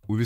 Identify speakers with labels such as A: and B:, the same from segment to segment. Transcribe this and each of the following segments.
A: У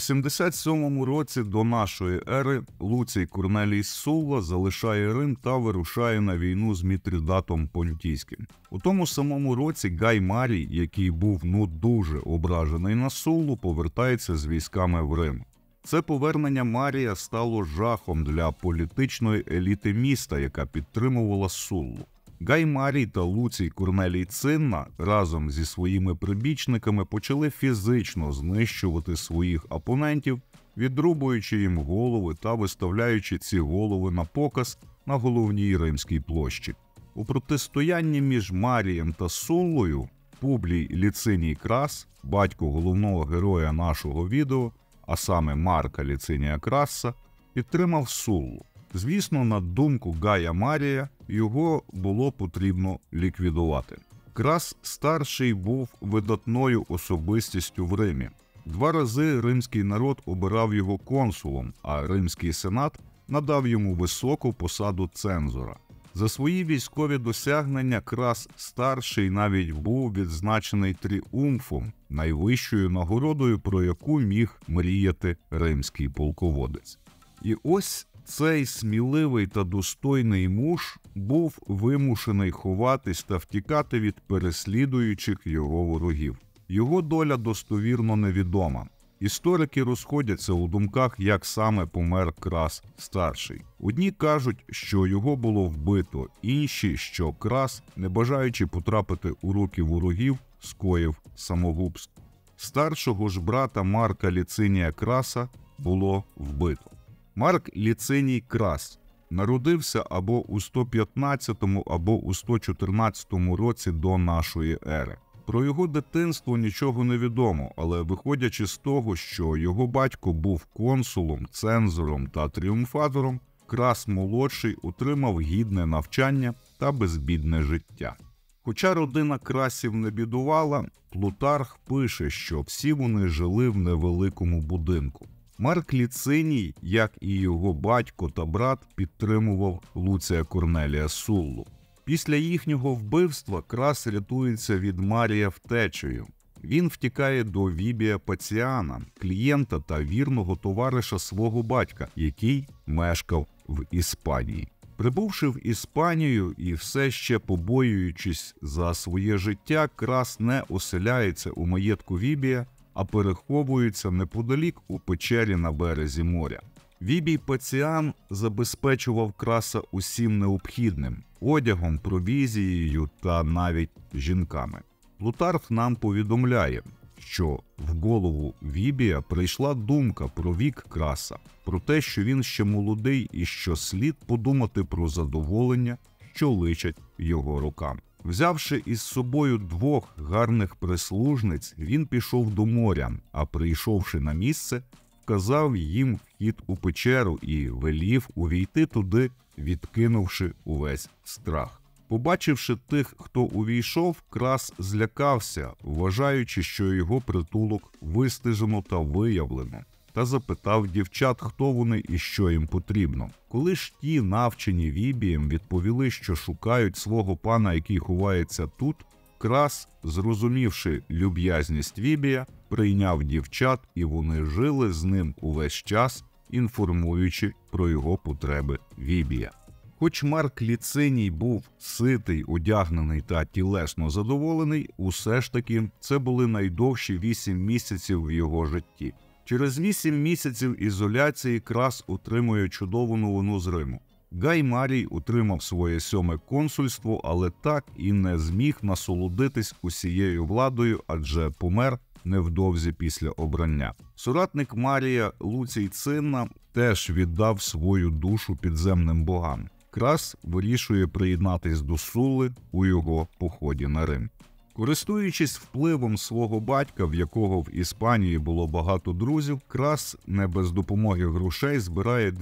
A: 87 році до нашої ери Луцій Корнелій Сулла залишає Рим та вирушає на війну з Мітридатом Понтійським. У тому самому році Гай Марій, який був дуже ображений на Суллу, повертається з військами в Рим. Це повернення Марія стало жахом для політичної еліти міста, яка підтримувала Суллу. Гай Марій та Луцій Корнелій Цинна разом зі своїми прибічниками почали фізично знищувати своїх опонентів, відрубуючи їм голови та виставляючи ці голови на показ на головній Римській площі. У протистоянні між Марієм та Суллою Публій Ліциній Крас, батько головного героя нашого відео, а саме Марка Ліцинія Краса, підтримав Суллу. Звісно, на думку Гая Марія, його було потрібно ліквідувати. Крас старший був видатною особистістю в Римі. 2 рази римський народ обирав його консулом, а римський сенат надав йому високу посаду цензора. За свої військові досягнення Крас старший навіть був відзначений тріумфом, найвищою нагородою, про яку міг мріяти римський полководець. І ось цей сміливий та достойний муж був вимушений ховатись та втікати від переслідуючих його ворогів. Його доля достовірно невідома. Історики розходяться у думках, як саме помер Крас старший. Одні кажуть, що його було вбито, інші, що Крас, не бажаючи потрапити у руки ворогів, скоїв самогубство. Старшого ж брата Марка Ліцинія Краса було вбито. Марк Ліциній Крас народився або у 115 або у 114 році до нашої ери. Про його дитинство нічого не відомо, але виходячи з того, що його батько був консулом, цензором та тріумфатором, Крас-молодший отримав гідне навчання та безбідне життя. Хоча родина Красів не бідувала, Плутарх пише, що всі вони жили в невеликому будинку. Марк Ліциній, як і його батько та брат, підтримував Луція Корнелія Суллу. Після їхнього вбивства Крас рятується від Марія втечею. Він втікає до Вібія Паціана, клієнта та вірного товариша свого батька, який мешкав в Іспанії. Прибувши в Іспанію і все ще побоюючись за своє життя, Крас не оселяється у маєтку Вібія, а переховується неподалік у печері на березі моря. Вібій Паціан забезпечував Краса усім необхідним – одягом, провізією та навіть жінками. Плутарх нам повідомляє, що в голову Вібія прийшла думка про вік Краса, про те, що він ще молодий і що слід подумати про задоволення, що личать його рукам. Взявши із собою 2 гарних прислужниць, він пішов до моря, а прийшовши на місце, вказав їм вхід у печеру і велів увійти туди, відкинувши увесь страх. Побачивши тих, хто увійшов, Крас злякався, вважаючи, що його притулок вистежено та виявлено, та запитав дівчат, хто вони і що їм потрібно. Коли ж ті, навчені Вібієм, відповіли, що шукають свого пана, який ховається тут, Крас, зрозумівши люб'язність Вібія, прийняв дівчат, і вони жили з ним увесь час, інформуючи про його потреби Вібія. Хоч Марк Ліциній був ситий, одягнений та тілесно задоволений, усе ж таки це були найдовші 8 місяців в його житті. Через 8 місяців ізоляції Крас отримує чудову новину з Риму. Гай Марій отримав своє 7-ме консульство, але так і не зміг насолодитись усією владою, адже помер невдовзі після обрання. Соратник Марія Луцій Цинна теж віддав свою душу підземним богам. Крас вирішує приєднатись до Сулли у його поході на Рим. Користуючись впливом свого батька, в якого в Іспанії було багато друзів, Крас не без допомоги грошей збирає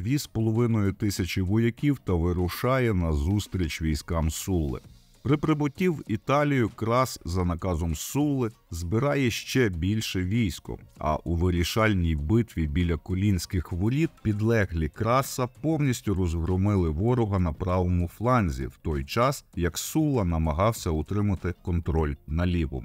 A: 2500 вояків та вирушає на зустріч військам Сулли. При прибутті в Італію Крас за наказом Сулли збирає ще більше військо, а у вирішальній битві біля Колінських воріт підлеглі Краса повністю розгромили ворога на правому фланзі, в той час, як Сулла намагався утримати контроль на лівому.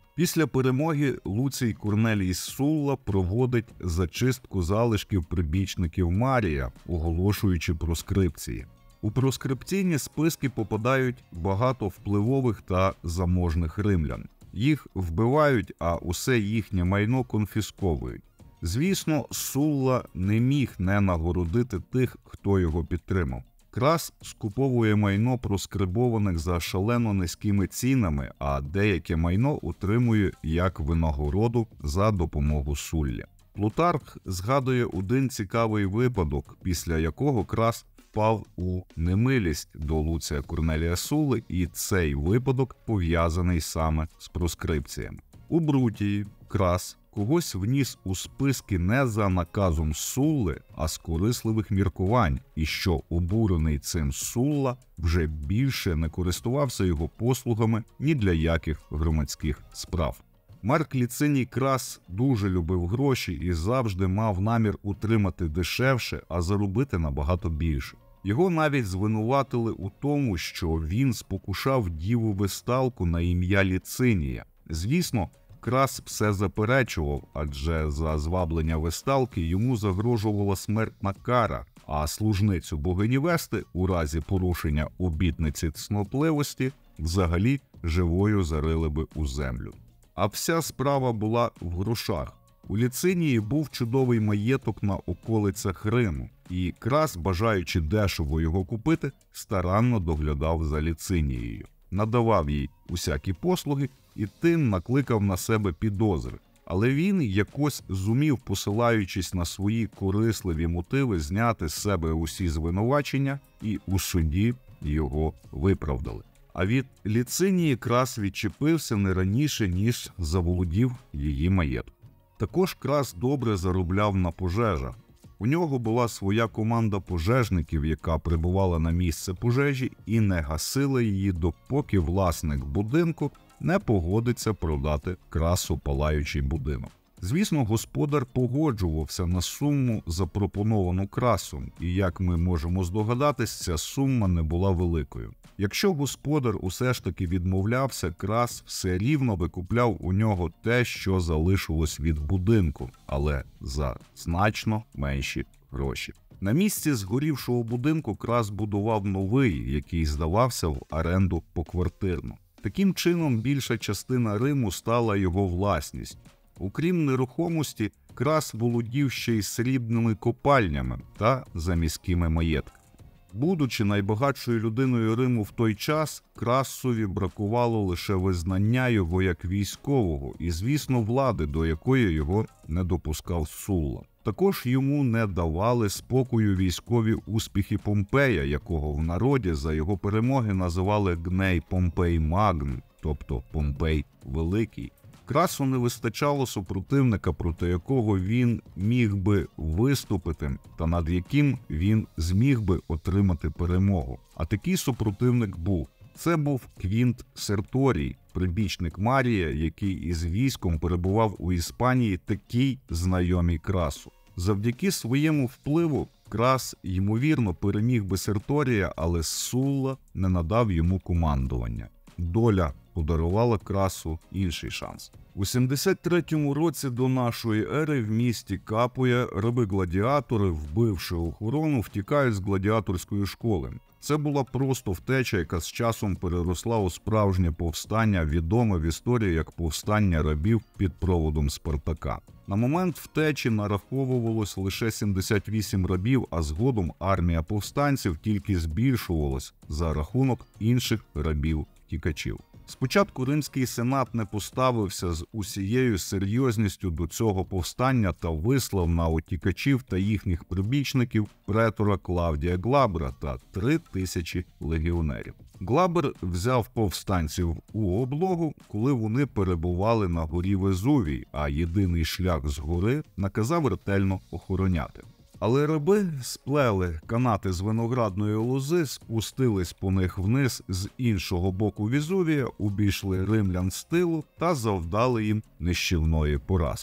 A: Після перемоги Луцій Корнелій Сулла проводить зачистку залишків прибічників Марія, оголошуючи проскрипції. У проскрипційні списки попадають багато впливових та заможних римлян. Їх вбивають, а усе їхнє майно конфісковують. Звісно, Сулла не міг не нагородити тих, хто його підтримав. Крас скуповує майно проскрибованих за шалено низькими цінами, а деяке майно утримує як винагороду за допомогу Суллі. Плутарх згадує один цікавий випадок, після якого Крас впав у немилість до Луція Корнелія Сулли, і цей випадок пов'язаний саме з проскрипціями. У Брутії Крас когось вніс у списки не за наказом Сулли, а з корисливих міркувань, і що обурений цим Сулла вже більше не користувався його послугами ні для яких громадських справ. Марк Ліциній Крас дуже любив гроші і завжди мав намір утримати дешевше, а заробити набагато більше. Його навіть звинуватили у тому, що він спокушав діву Весталку на ім'я Ліцинія. Звісно, Крас все заперечував, адже за зваблення Весталки йому загрожувала смертна кара, а служницю богині Вести у разі порушення обітниці цнотливості взагалі живою зарили би у землю. А вся справа була в грошах. У Ліцинії був чудовий маєток на околицях Риму, і Крас, бажаючи дешево його купити, старанно доглядав за Ліцинією, надавав їй усякі послуги і тим накликав на себе підозри. Але він якось зумів, посилаючись на свої корисливі мотиви, зняти з себе усі звинувачення, і у суді його виправдали. А від Ліцинії Крас відчепився не раніше, ніж заволодів її маєтком. Також Крас добре заробляв на пожежах. У нього була своя команда пожежників, яка прибувала на місце пожежі і не гасила її, допоки власник будинку не погодиться продати Красу палаючий будинок. Звісно, господар погоджувався на суму, запропоновану Красом, і, як ми можемо здогадатись, ця сума не була великою. Якщо господар усе ж таки відмовлявся, Крас все рівно викупляв у нього те, що залишилось від будинку, але за значно менші гроші. На місці згорівшого будинку Крас будував новий, який здавався в оренду поквартирно. Таким чином, більша частина Риму стала його власністю. Окрім нерухомості, Крас володів ще й срібними копальнями та заміськими маєтками. Будучи найбагатшою людиною Риму в той час, Красові бракувало лише визнання його як військового і, звісно, влади, до якої його не допускав Сулла. Також йому не давали спокою військові успіхи Помпея, якого в народі за його перемоги називали Гней Помпей Магн, тобто Помпей Великий. Красу не вистачало супротивника, проти якого він міг би виступити та над яким він зміг би отримати перемогу. А такий супротивник був. Це був Квінт Серторій, прибічник Марія, який із військом перебував у Іспанії, такий знайомий Красу. Завдяки своєму впливу Крас, ймовірно, переміг би Серторія, але Сулла не надав йому командування. Доля подарувала Красу інший шанс. У 73-му році до нашої ери в місті Капуя раби-гладіатори, вбивши охорону, втікають з гладіаторської школи. Це була просто втеча, яка з часом переросла у справжнє повстання, відоме в історії як повстання рабів під проводом Спартака. На момент втечі нараховувалось лише 78 рабів, а згодом армія повстанців тільки збільшувалась за рахунок інших рабів-тікачів. Спочатку Римський сенат не поставився з усією серйозністю до цього повстання та вислав на утікачів та їхніх прибічників претора Клавдія Глабра та 3000 легіонерів. Глабр взяв повстанців у облогу, коли вони перебували на горі Везувій, а єдиний шлях з гори наказав ретельно охороняти. Але раби сплели канати з виноградної лози, спустились по них вниз з іншого боку Везувія, обійшли римлян з тилу та завдали їм нищівної поразки.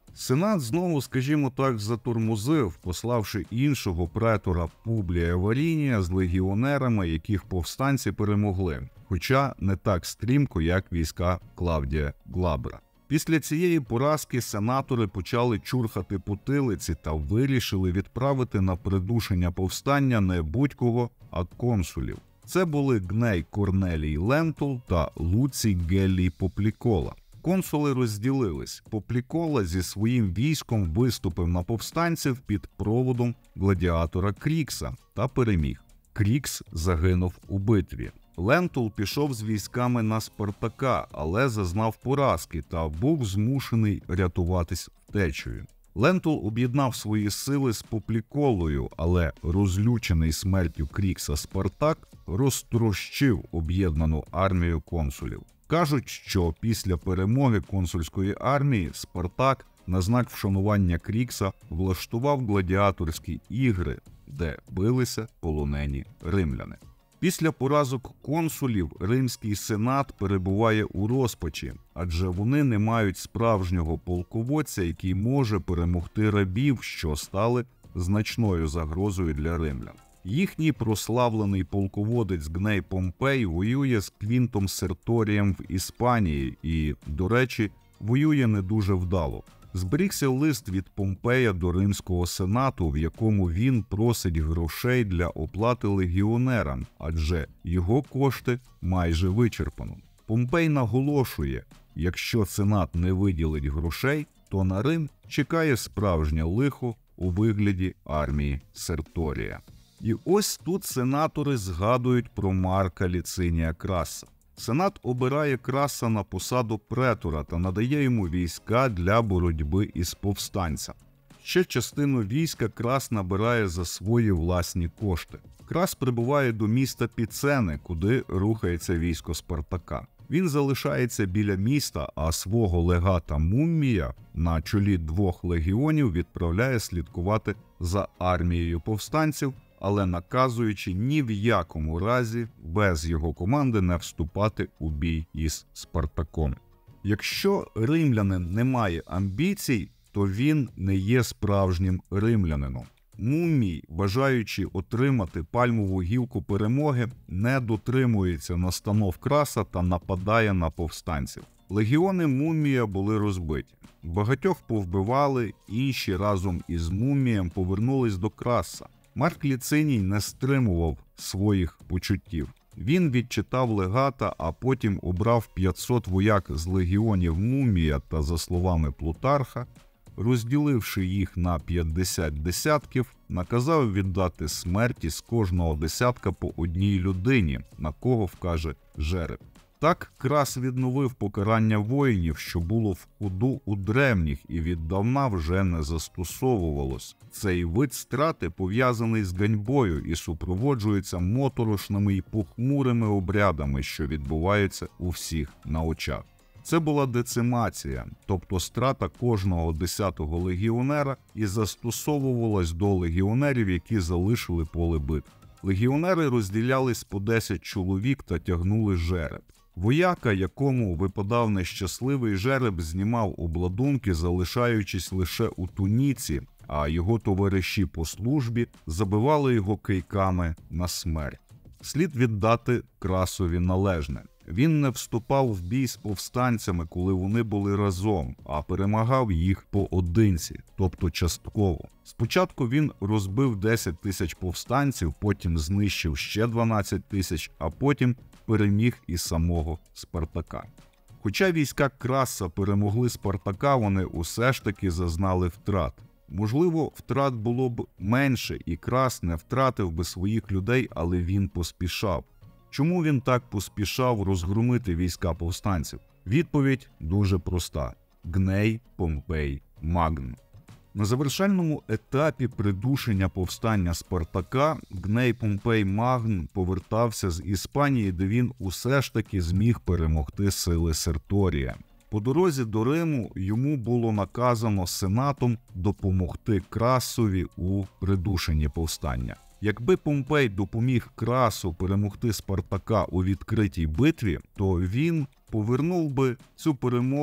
A: Сенат знову, скажімо так, затормозив, пославши іншого претора Публія Варінія з легіонерами, яких повстанці перемогли, хоча не так стрімко, як війська Клавдія Глабера. Після цієї поразки сенатори почали чурхати потилиці та вирішили відправити на придушення повстання не будь-кого, а консулів. Це були Гней Корнелій Лентул та Луцій Геллій Поплікола. Консули розділились. Поплікола зі своїм військом виступив на повстанців під проводом гладіатора Крікса та переміг. Крікс загинув у битві. Лентул пішов з військами на Спартака, але зазнав поразки та був змушений рятуватись втечею. Лентул об'єднав свої сили з Попліколою, але розлючений смертю Крікса Спартак розтрощив об'єднану армію консулів. Кажуть, що після перемоги консульської армії Спартак на знак вшанування Крікса влаштував гладіаторські ігри, де билися полонені римляни. Після поразок консулів Римський сенат перебуває у розпачі, адже вони не мають справжнього полководця, який може перемогти рабів, що стали значною загрозою для римлян. Їхній прославлений полководець Гней Помпей воює з Квінтом Серторієм в Іспанії і, до речі, воює не дуже вдало. Зберігся лист від Помпея до Римського сенату, в якому він просить грошей для оплати легіонерам, адже його кошти майже вичерпано. Помпей наголошує, якщо сенат не виділить грошей, то на Рим чекає справжнє лихо у вигляді армії Серторія. І ось тут сенатори згадують про Марка Ліцинія Краса. Сенат обирає Краса на посаду претора та надає йому війська для боротьби із повстанцями. Ще частину війська Крас набирає за свої власні кошти. Крас прибуває до міста Піцени, куди рухається військо Спартака. Він залишається біля міста, а свого легата Муммія на чолі 2 легіонів відправляє слідкувати за армією повстанців, але наказуючи ні в якому разі без його команди не вступати у бій із Спартаком. Якщо римлянин не має амбіцій, то він не є справжнім римлянином. Муммій, бажаючи отримати пальмову гілку перемоги, не дотримується настанов Краса та нападає на повстанців. Легіони Муммія були розбиті. Багатьох повбивали, інші разом із Муммієм повернулись до Краса. Марк Ліциній не стримував своїх почуттів. Він відчитав легата, а потім обрав 500 вояк з легіонів Муммія та, за словами Плутарха, розділивши їх на 50 десятків, наказав віддати смерті з кожного десятка по одній людині, на кого вкаже жереб. Так Крас відновив покарання воїнів, що було в ходу у древніх і віддавна вже не застосовувалось. Цей вид страти пов'язаний з ганьбою і супроводжується моторошними й похмурими обрядами, що відбуваються у всіх на очах. Це була децимація, тобто страта кожного 10-го легіонера, і застосовувалась до легіонерів, які залишили поле битв. Легіонери розділялись по 10 чоловік та тягнули жереб. Вояка, якому випадав нещасливий жереб, знімав обладунки, залишаючись лише у туніці, а його товариші по службі забивали його кийками на смерть. Слід віддати Красові належне. Він не вступав в бій з повстанцями, коли вони були разом, а перемагав їх поодинці, тобто частково. Спочатку він розбив 10 тисяч повстанців, потім знищив ще 12 тисяч, а потім переміг і самого Спартака. Хоча війська Краса перемогли Спартака, вони усе ж таки зазнали втрат. Можливо, втрат було б менше, і Крас не втратив би своїх людей, але він поспішав. Чому він так поспішав розгромити війська повстанців? Відповідь дуже проста. Гней Помпей Магн. На завершальному етапі придушення повстання Спартака Гней Помпей Магн повертався з Іспанії, де він усе ж таки зміг перемогти сили Серторія. По дорозі до Риму йому було наказано Сенатом допомогти Красові у придушенні повстання. Якби Помпей допоміг Красу перемогти Спартака у відкритій битві, то він повернув би цю перемогу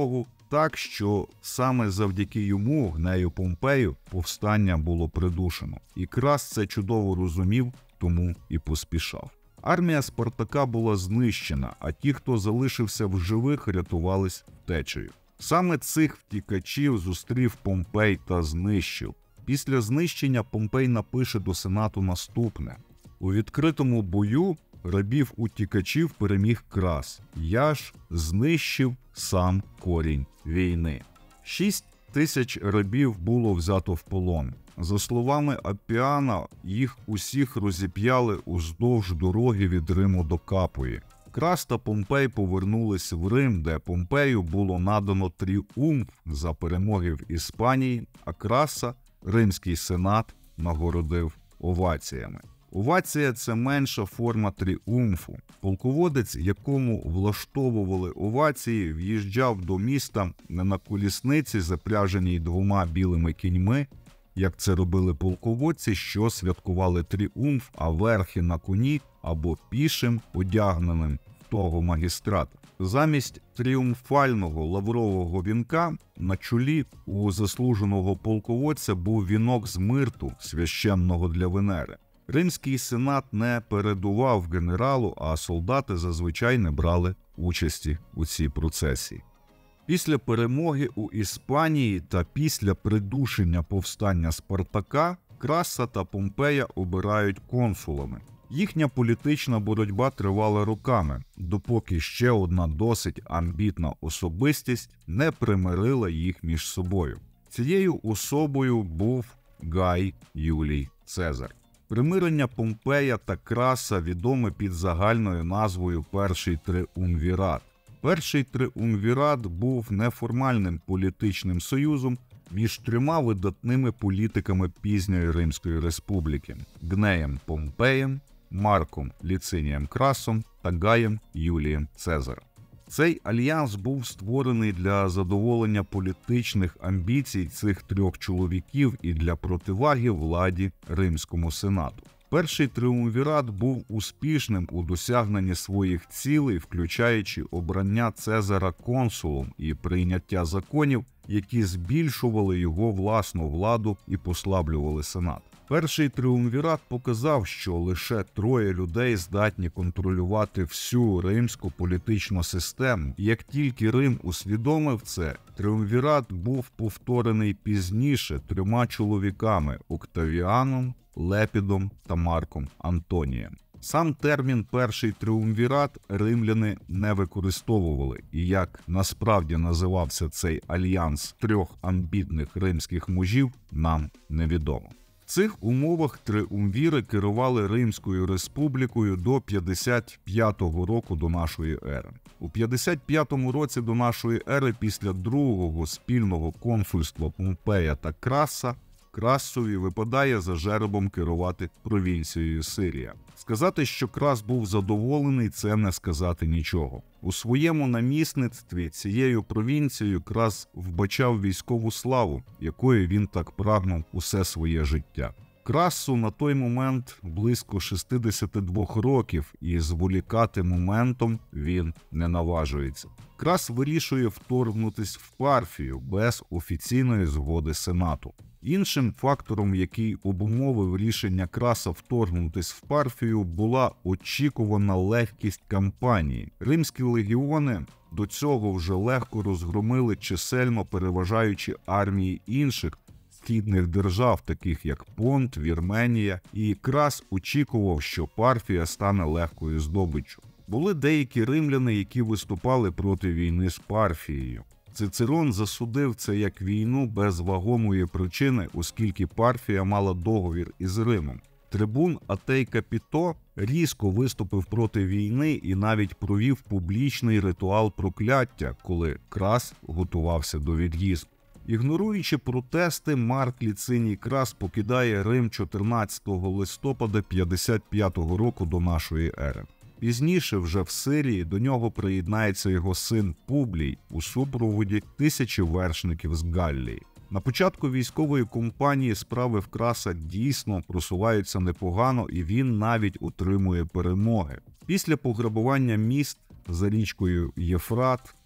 A: так, що саме завдяки йому, Гнею Помпею, повстання було придушено. І Крас це чудово розумів, тому і поспішав. Армія Спартака була знищена, а ті, хто залишився в живих, рятувались втечею. Саме цих втікачів зустрів Помпей та знищив. Після знищення Помпей напише до Сенату наступне. У відкритому бою рабів-утікачів переміг Крас. Я ж знищив сам корінь війни. 6 тисяч рабів було взято в полон. За словами Апіана, їх усіх розіп'яли уздовж дороги від Риму до Капої. Крас та Помпей повернулись в Рим, де Помпею було надано тріумф за перемоги в Іспанії, а Краса Римський сенат нагородив оваціями. Овація – це менша форма тріумфу. Полководець, якому влаштовували овації, в'їжджав до міста не на колісниці, запряженій 2 білими кіньми, як це робили полководці, що святкували тріумф, а верхи на коні або пішим, одягненим в того магістрата. Замість тріумфального лаврового вінка на чолі у заслуженого полководця був вінок з мирту, священного для Венери. Римський сенат не передував генералу, а солдати зазвичай не брали участі у цій процесії. Після перемоги у Іспанії та після придушення повстання Спартака Краса та Помпея обирають консулами. Їхня політична боротьба тривала роками, допоки ще одна досить амбітна особистість не примирила їх між собою. Цією особою був Гай Юлій Цезар. Примирення Помпея та Краса відоме під загальною назвою «Перший триумвірат». Перший триумвірат був неформальним політичним союзом між 3 видатними політиками пізньої Римської республіки – Гнеєм Помпеєм, Марком Ліцинієм Красом та Гаєм Юлієм Цезарем. Цей альянс був створений для задоволення політичних амбіцій цих 3 чоловіків і для противаги владі Римському сенату. Перший триумвірат був успішним у досягненні своїх цілей, включаючи обрання Цезара консулом і прийняття законів, які збільшували його власну владу і послаблювали сенат. Перший триумвірат показав, що лише 3 людей здатні контролювати всю римську політичну систему. І як тільки Рим усвідомив це, триумвірат був повторений пізніше 3 чоловіками – Октавіаном, Лепідом та Марком Антонієм. Сам термін «перший триумвірат» римляни не використовували, і як насправді називався цей альянс 3 амбітних римських мужів, нам невідомо. В цих умовах триумвіри керували Римською республікою до 55-го року до нашої ери. У 55-му році до нашої ери, після другого спільного консульства Помпея та Краса, Красові випадає за жеребом керувати провінцією Сирія. Сказати, що Крас був задоволений – це не сказати нічого. У своєму намісництві цією провінцією Крас вбачав військову славу, якої він так прагнув усе своє життя. Красу на той момент близько 62 років, і зволікати моментом він не наважується. Крас вирішує вторгнутись в Парфію без офіційної згоди Сенату. Іншим фактором, який обумовив рішення Краса вторгнутись в Парфію, була очікувана легкість кампанії. Римські легіони до цього вже легко розгромили чисельно переважаючі армії інших східних держав, таких як Понт, Вірменія, і Крас очікував, що Парфія стане легкою здобиччю. Були деякі римляни, які виступали проти війни з Парфією. Цицерон засудив це як війну без вагомої причини, оскільки Парфія мала договір із Римом. Трибун Атей Капіто різко виступив проти війни і навіть провів публічний ритуал прокляття, коли Крас готувався до від'їзду. Ігноруючи протести, Марк Ліциній Крас покидає Рим 14 листопада 55 року до нашої ери. Пізніше вже в Сирії до нього приєднається його син Публій у супроводі 1000 вершників з Галлії. На початку військової кампанії справи в Краса дійсно просуваються непогано, і він навіть отримує перемоги. Після пограбування міст за річкою Єфрат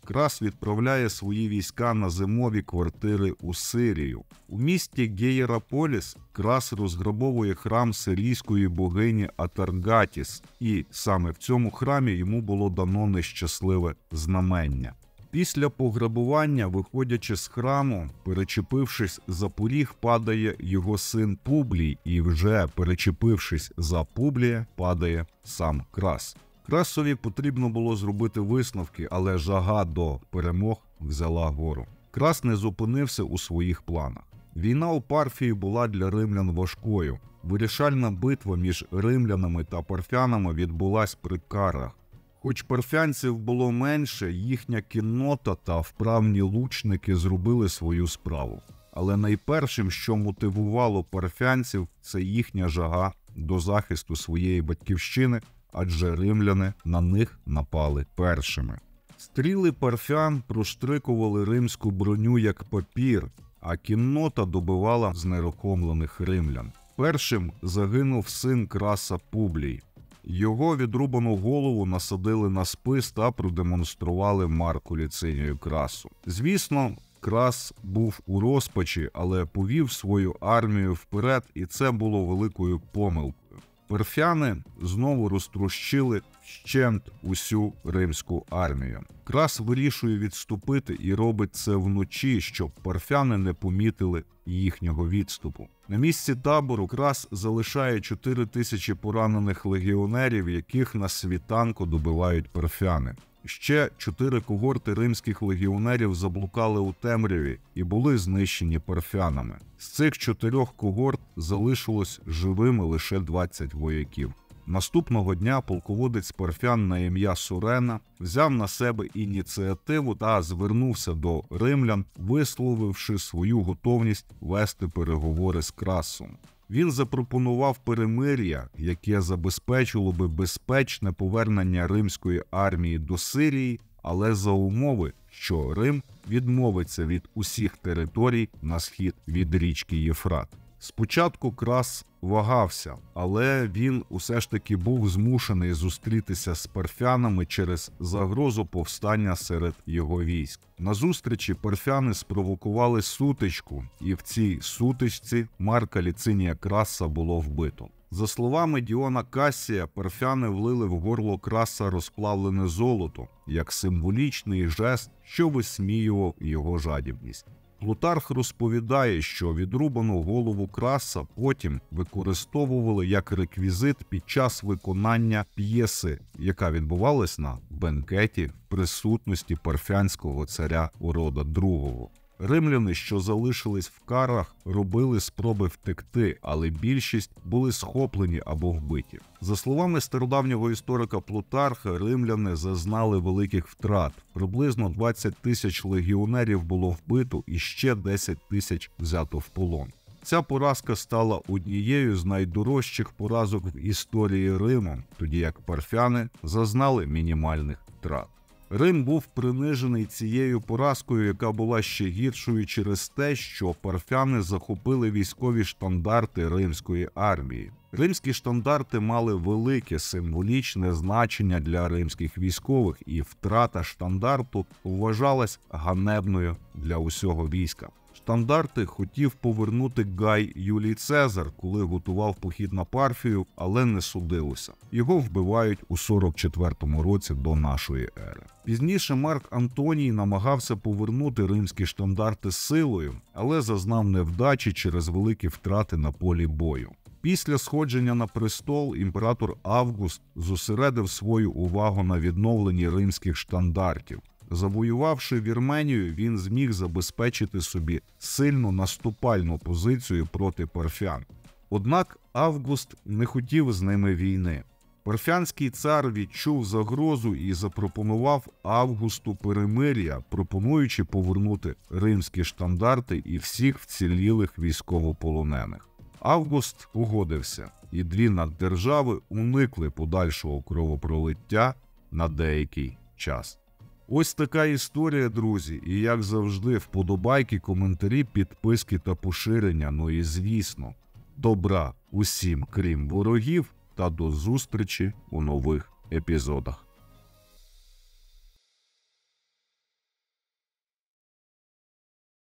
A: Крас відправляє свої війська на зимові квартири у Сирію. У місті Гієраполіс Крас розграбовує храм сирійської богині Атаргатіс, і саме в цьому храмі йому було дано нещасливе знамення. Після пограбування, виходячи з храму, перечепившись за поріг, падає його син Публій, і вже перечепившись за Публія, падає сам Крас. Красові потрібно було зробити висновки, але жага до перемог взяла гору. Крас не зупинився у своїх планах. Війна у Парфії була для римлян важкою. Вирішальна битва між римлянами та парфянами відбулась при Карах. Хоч парфянців було менше, їхня кіннота та вправні лучники зробили свою справу. Але найпершим, що мотивувало парфянців, це їхня жага до захисту своєї батьківщини, адже римляни на них напали першими. Стріли парфян проштрикували римську броню як папір, а кіннота добивала знерухомлених римлян. Першим загинув син Краса Публій. Його відрубану голову насадили на спис та продемонстрували Марку Ліцинію Красу. Звісно, Крас був у розпачі, але повів свою армію вперед, і це було великою помилкою. Парфяни знову розтрощили вщент усю римську армію. Крас вирішує відступити і робить це вночі, щоб парфяни не помітили їхнього відступу. На місці табору Крас залишає 4000 поранених легіонерів, яких на світанку добивають парфяни. Ще 4 когорти римських легіонерів заблукали у темряві і були знищені парфянами. З цих 4 когорт залишилось живими лише 20 вояків. Наступного дня полководець парфян на ім'я Сурена взяв на себе ініціативу та звернувся до римлян, висловивши свою готовність вести переговори з Красом. Він запропонував перемир'я, яке забезпечило би безпечне повернення римської армії до Сирії, але за умови, що Рим відмовиться від усіх територій на схід від річки Єфрат. Спочатку Крас вагався, але він усе ж таки був змушений зустрітися з парфянами через загрозу повстання серед його військ. На зустрічі парфяни спровокували сутичку, і в цій сутичці Марка Ліцинія Краса було вбито. За словами Діона Кассія, парфяни влили в горло Краса розплавлене золото, як символічний жест, що висміював його жадібність. Плутарх розповідає, що відрубану голову Краса потім використовували як реквізит під час виконання п'єси, яка відбувалась на бенкеті в присутності парфянського царя Урода II. Римляни, що залишились в Карах, робили спроби втекти, але більшість були схоплені або вбиті. За словами стародавнього історика Плутарха, римляни зазнали великих втрат. Приблизно 20 тисяч легіонерів було вбито і ще 10 тисяч взято в полон. Ця поразка стала однією з найдорожчих поразок в історії Риму, тоді як парфяни зазнали мінімальних втрат. Рим був принижений цією поразкою, яка була ще гіршою через те, що парфяни захопили військові штандарти римської армії. Римські штандарти мали велике символічне значення для римських військових, і втрата штандарту вважалась ганебною для усього війська. Штандарти хотів повернути Гай Юлій Цезар, коли готував похід на Парфію, але не судилося. Його вбивають у 44-му році до нашої ери. Пізніше Марк Антоній намагався повернути римські штандарти силою, але зазнав невдачі через великі втрати на полі бою. Після сходження на престол імператор Август зосередив свою увагу на відновленні римських штандартів. Завоювавши Вірменію, він зміг забезпечити собі сильну наступальну позицію проти парфян. Однак Август не хотів з ними війни. Парфянський цар відчув загрозу і запропонував Августу перемир'я, пропонуючи повернути римські штандарти і всіх вцілілих військовополонених. Август погодився, і дві наддержави уникли подальшого кровопролиття на деякий час. Ось така історія, друзі, і як завжди, вподобайки, коментарі, підписки та поширення, ну і звісно, добра усім, крім ворогів, та до зустрічі у нових епізодах.